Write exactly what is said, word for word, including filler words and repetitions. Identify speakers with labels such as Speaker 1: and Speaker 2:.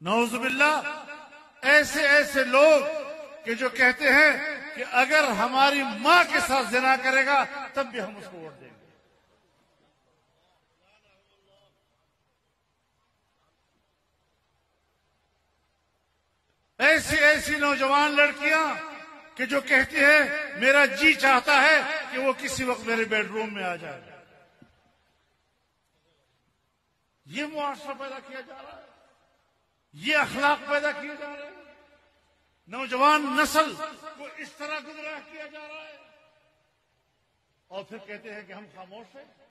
Speaker 1: नौजुबिल्लाह, ऐसे ऐसे लोग कि जो कहते हैं कि अगर हमारी मां के साथ जिना करेगा तब भी हम उसको वोट देंगे। ऐसी ऐसी नौजवान लड़कियां कि जो कहती हैं मेरा जी चाहता है कि वो किसी वक्त मेरे बेडरूम में आ जाए। ये मुआशरा पैदा किया जा रहा है, ये अखलाक पैदा किए जा रहे हैं, नौजवान नस्ल को इस तरह गुमराह किया जा रहा है और फिर कहते हैं कि हम खामोश हैं।